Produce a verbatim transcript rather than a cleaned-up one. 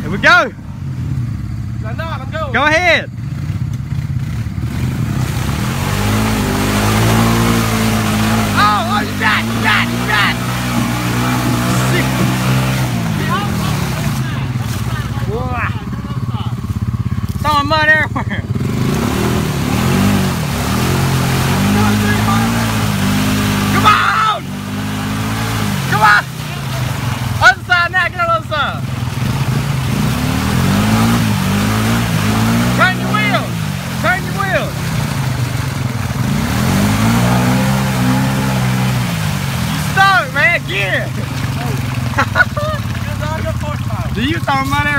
Here we go. No, no, I'm going. Go ahead. Oh, oh, you got, you got, you got. Throwing mud everywhere. Come on! Come on! Other side now, get on the other side. Turn your wheels. Turn your wheels. You stuck, man. Get it. Do you throw mud